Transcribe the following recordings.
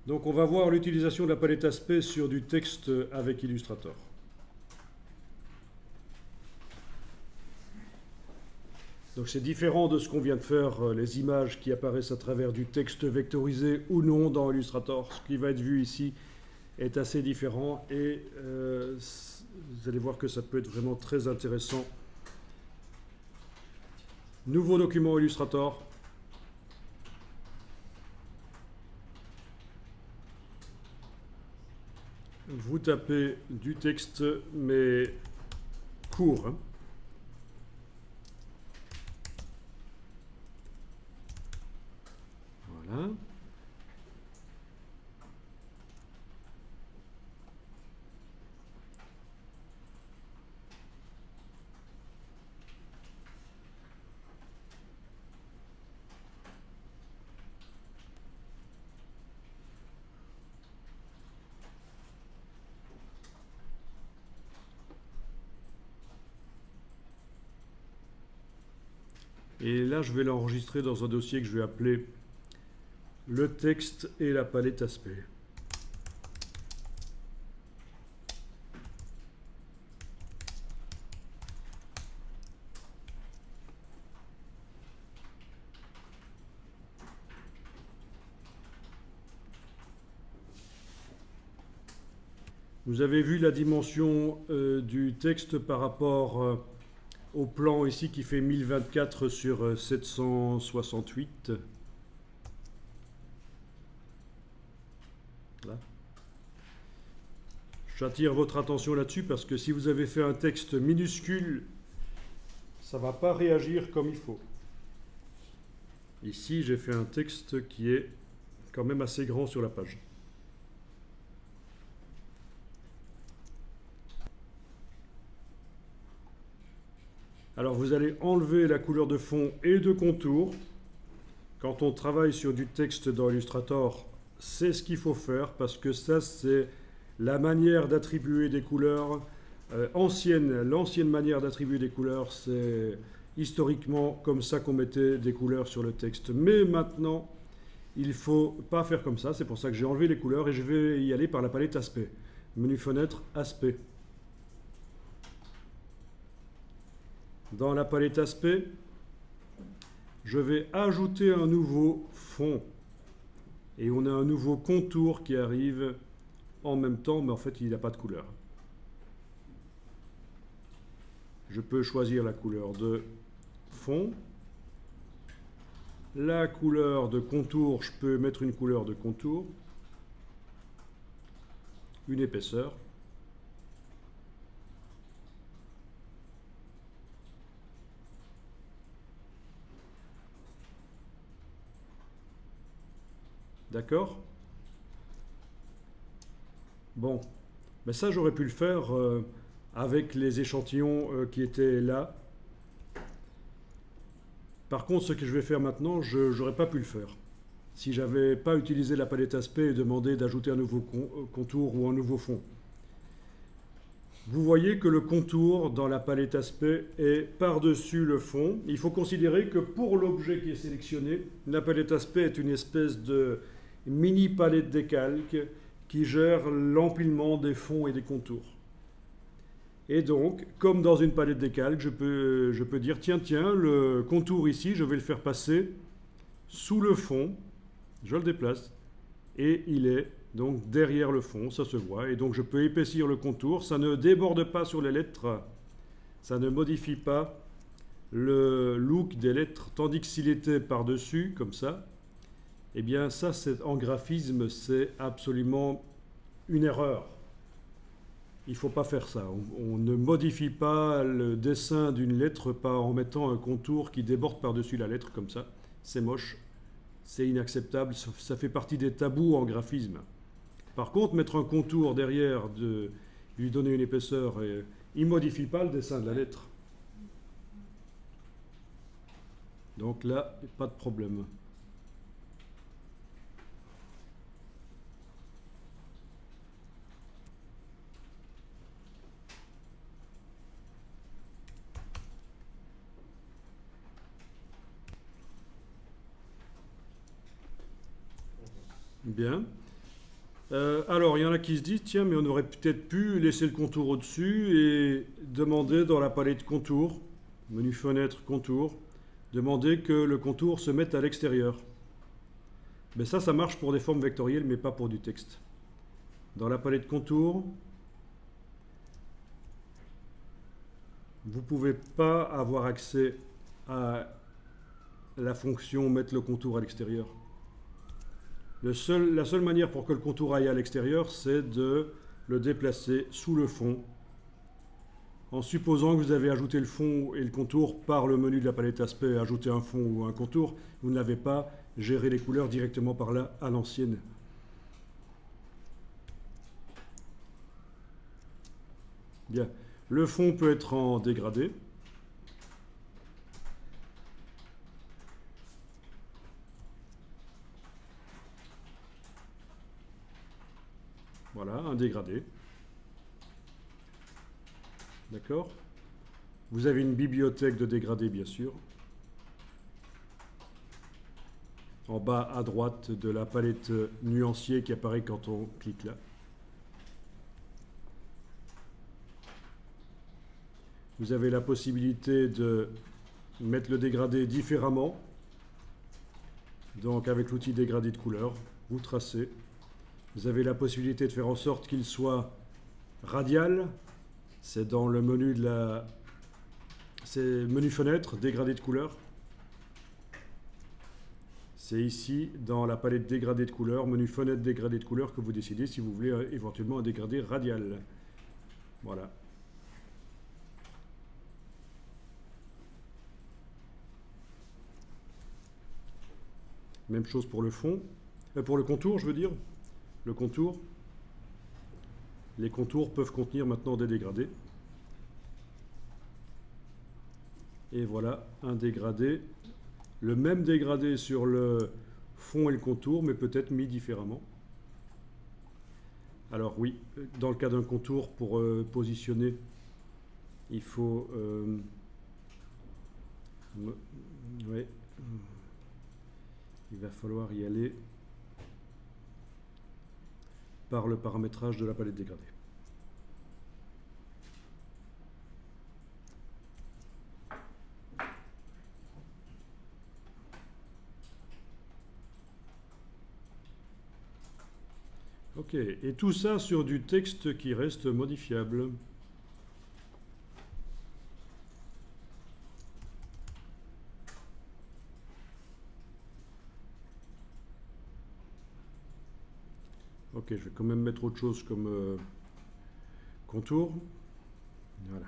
Donc on va voir l'utilisation de la palette aspect sur du texte avec Illustrator. Donc c'est différent de ce qu'on vient de faire, les images qui apparaissent à travers du texte vectorisé ou non dans Illustrator. Ce qui va être vu ici est assez différent et vous allez voir que ça peut être vraiment très intéressant. Nouveau document Illustrator. Vous tapez du texte, mais court. Hein. Voilà. Et là, je vais l'enregistrer dans un dossier que je vais appeler le texte et la palette aspect. Vous avez vu la dimension du texte par rapport au plan ici qui fait 1024 sur 768. Là. J'attire votre attention là-dessus parce que si vous avez fait un texte minuscule, ça ne va pas réagir comme il faut. Ici, j'ai fait un texte qui est quand même assez grand sur la page. Alors vous allez enlever la couleur de fond et de contour. Quand on travaille sur du texte dans Illustrator, c'est ce qu'il faut faire parce que ça c'est la manière d'attribuer des couleurs ancienne. L'ancienne manière d'attribuer des couleurs, c'est historiquement comme ça qu'on mettait des couleurs sur le texte. Mais maintenant, il ne faut pas faire comme ça. C'est pour ça que j'ai enlevé les couleurs et je vais y aller par la palette aspect. Menu fenêtre, aspect. Dans la palette aspect, je vais ajouter un nouveau fond. Et on a un nouveau contour qui arrive en même temps, mais en fait, il n'a pas de couleur. Je peux choisir la couleur de fond. La couleur de contour, je peux mettre une couleur de contour. Une épaisseur. D'accord? Bon, mais ça j'aurais pu le faire avec les échantillons qui étaient là. Par contre, ce que je vais faire maintenant, je n'aurais pas pu le faire. Si j'avais pas utilisé la palette aspect et demandé d'ajouter un nouveau contour ou un nouveau fond. Vous voyez que le contour dans la palette aspect est par-dessus le fond. Il faut considérer que pour l'objet qui est sélectionné, la palette aspect est une espèce de mini palette décalque qui gère l'empilement des fonds et des contours. Et donc, comme dans une palette décalque, je peux dire, tiens, le contour ici, je vais le faire passer sous le fond, je le déplace, et il est donc derrière le fond, ça se voit, et donc je peux épaissir le contour, ça ne déborde pas sur les lettres, ça ne modifie pas le look des lettres, tandis que s'il était par-dessus, comme ça, eh bien ça, en graphisme, c'est absolument une erreur. Il ne faut pas faire ça. On ne modifie pas le dessin d'une lettre pas en mettant un contour qui déborde par-dessus la lettre comme ça. C'est moche, c'est inacceptable, ça fait partie des tabous en graphisme. Par contre, mettre un contour derrière, lui donner une épaisseur, il ne modifie pas le dessin de la lettre. Donc là, pas de problème. Bien. Alors, il y en a qui se disent, tiens, mais on aurait peut-être pu laisser le contour au-dessus et demander dans la palette contour, menu fenêtre, contour, demander que le contour se mette à l'extérieur. Mais ça marche pour des formes vectorielles, mais pas pour du texte. Dans la palette contour, vous ne pouvez pas avoir accès à la fonction mettre le contour à l'extérieur. La seule manière pour que le contour aille à l'extérieur, c'est de le déplacer sous le fond, en supposant que vous avez ajouté le fond et le contour par le menu de la palette aspect, ajouter un fond ou un contour, vous n'avez pas géré les couleurs directement par là à l'ancienne. Bien, le fond peut être en dégradé. Voilà, un dégradé. D'accord? Vous avez une bibliothèque de dégradés, bien sûr. En bas à droite de la palette nuancier qui apparaît quand on clique là. Vous avez la possibilité de mettre le dégradé différemment. Donc avec l'outil dégradé de couleur, vous tracez. Vous avez la possibilité de faire en sorte qu'il soit radial. C'est dans le menu de la... C'est menu fenêtre, dégradé de couleur. C'est ici, dans la palette dégradé de couleur, menu fenêtre dégradé de couleur, que vous décidez si vous voulez éventuellement un dégradé radial. Voilà. Même chose pour le fond. Pour le contour, je veux dire. Le contour. Les contours peuvent contenir maintenant des dégradés. Et voilà un dégradé. Le même dégradé sur le fond et le contour, mais peut-être mis différemment. Alors oui, dans le cas d'un contour, pour positionner, il faut... ouais, il va falloir y aller par le paramétrage de la palette dégradée. Ok, et tout ça sur du texte qui reste modifiable. Ok, je vais quand même mettre autre chose comme contour. Voilà.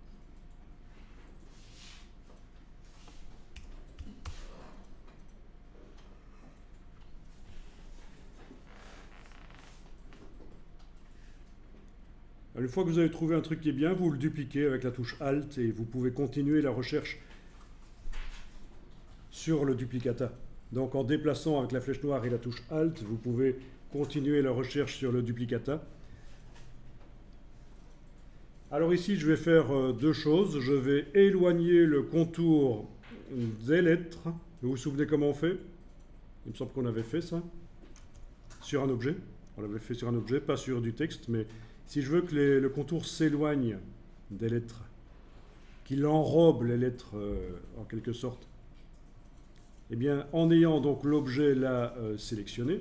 Une fois que vous avez trouvé un truc qui est bien, vous le dupliquez avec la touche Alt et vous pouvez continuer la recherche sur le duplicata. Donc en déplaçant avec la flèche noire et la touche Alt, vous pouvez continuer la recherche sur le duplicata. Alors ici, je vais faire deux choses. Je vais éloigner le contour des lettres. Vous vous souvenez comment on fait? Il me semble qu'on avait fait ça sur un objet. On l'avait fait sur un objet, pas sur du texte, mais si je veux que le contour s'éloigne des lettres, qu'il enrobe les lettres en quelque sorte, eh bien, en ayant donc l'objet là sélectionné,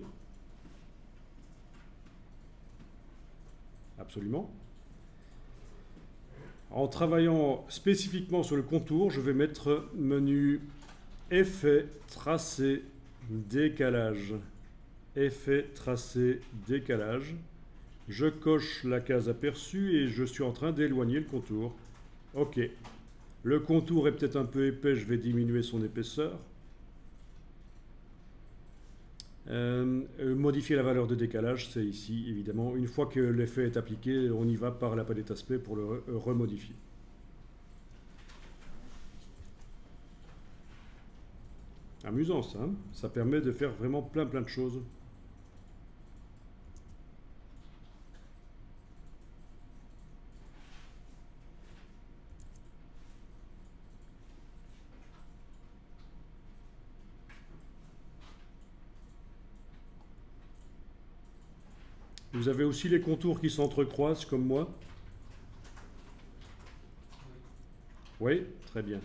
absolument, en travaillant spécifiquement sur le contour, je vais mettre menu Effet, Tracé, Décalage. Effet, Tracé, Décalage. Je coche la case aperçue et je suis en train d'éloigner le contour. Ok. Le contour est peut-être un peu épais, je vais diminuer son épaisseur. Modifier la valeur de décalage, c'est ici, évidemment. Une fois que l'effet est appliqué, on y va par la palette aspect pour le remodifier. Amusant ça, hein? Ça permet de faire vraiment plein de choses. Vous avez aussi les contours qui s'entrecroisent comme moi? Oui, très bien.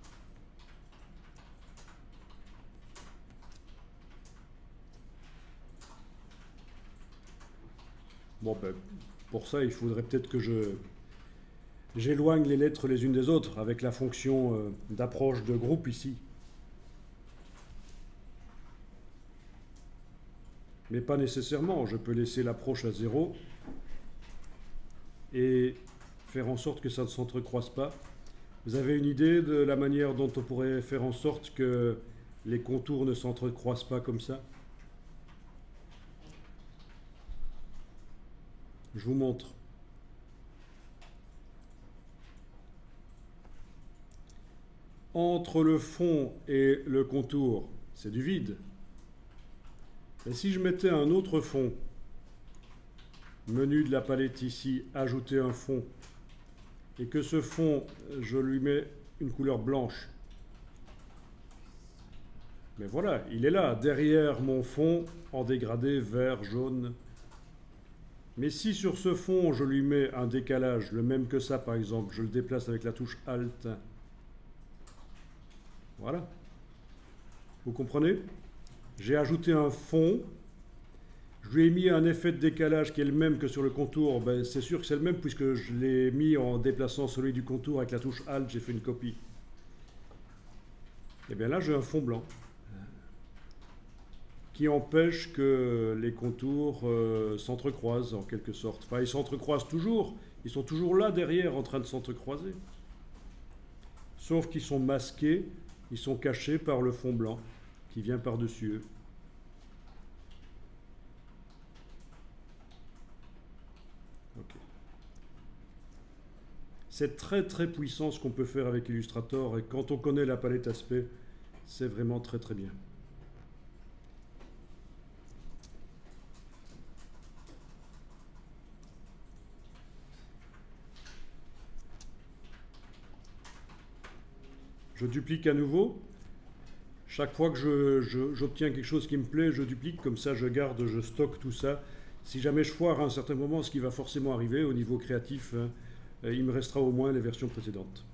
Bon, ben, pour ça, il faudrait peut-être que j'éloigne les lettres les unes des autres avec la fonction d'approche de groupe ici. Mais pas nécessairement, je peux laisser l'approche à 0 et faire en sorte que ça ne s'entrecroise pas. Vous avez une idée de la manière dont on pourrait faire en sorte que les contours ne s'entrecroisent pas comme ça? Je vous montre. Entre le fond et le contour, c'est du vide. Et si je mettais un autre fond, menu de la palette ici, ajouter un fond, et que ce fond, je lui mets une couleur blanche. Mais voilà, il est là, derrière mon fond, en dégradé vert, jaune. Mais si sur ce fond, je lui mets un décalage, le même que ça par exemple, je le déplace avec la touche Alt. Voilà. Vous comprenez? J'ai ajouté un fond. Je lui ai mis un effet de décalage qui est le même que sur le contour. Ben, c'est sûr que c'est le même puisque je l'ai mis en déplaçant celui du contour avec la touche Alt, j'ai fait une copie. Et bien là, j'ai un fond blanc qui empêche que les contours s'entrecroisent en quelque sorte. Enfin, ils s'entrecroisent toujours, ils sont toujours là derrière en train de s'entrecroiser. Sauf qu'ils sont masqués, ils sont cachés par le fond blanc qui vient par-dessus eux. Okay. C'est très très puissant ce qu'on peut faire avec Illustrator et quand on connaît la palette aspect, c'est vraiment très très bien. Je duplique à nouveau. Chaque fois que j'obtiens quelque chose qui me plaît, je duplique, comme ça je garde, je stocke tout ça. Si jamais je foire à un certain moment, ce qui va forcément arriver au niveau créatif, il me restera au moins les versions précédentes.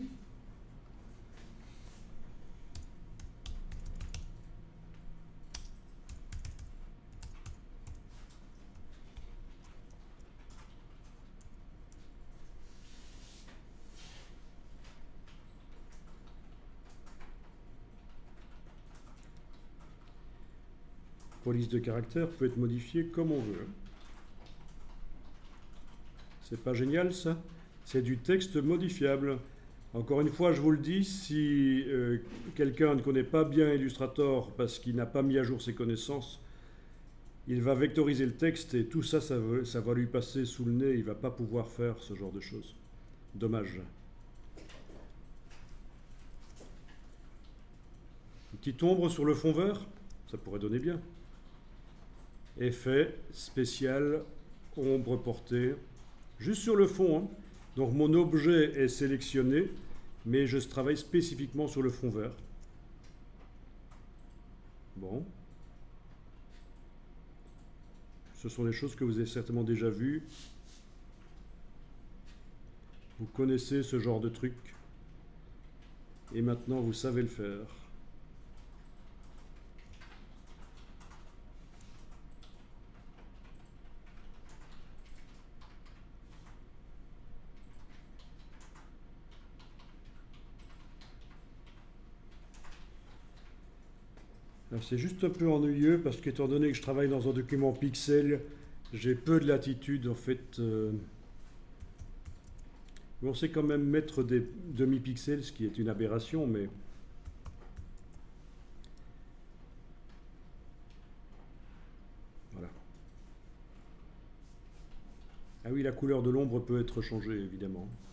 Police de caractère peut être modifiée comme on veut. C'est pas génial ça? C'est du texte modifiable. Encore une fois, je vous le dis, si quelqu'un ne connaît pas bien Illustrator parce qu'il n'a pas mis à jour ses connaissances, il va vectoriser le texte et tout ça, ça va lui passer sous le nez. Il ne va pas pouvoir faire ce genre de choses. Dommage. Une petite ombre sur le fond vert, ça pourrait donner bien. Effet spécial, ombre portée, juste sur le fond. Hein. Donc mon objet est sélectionné, mais je travaille spécifiquement sur le fond vert. Bon. Ce sont des choses que vous avez certainement déjà vues. Vous connaissez ce genre de truc. Et maintenant, vous savez le faire. C'est juste un peu ennuyeux parce qu'étant donné que je travaille dans un document pixel, j'ai peu de latitude en fait. On sait quand même mettre des demi-pixels, ce qui est une aberration, mais voilà. Ah oui, la couleur de l'ombre peut être changée évidemment.